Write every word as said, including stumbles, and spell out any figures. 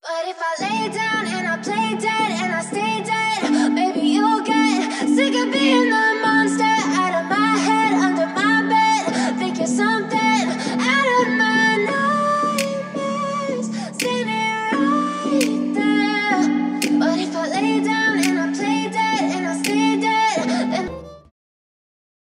But if I lay down and I play dead and I stay dead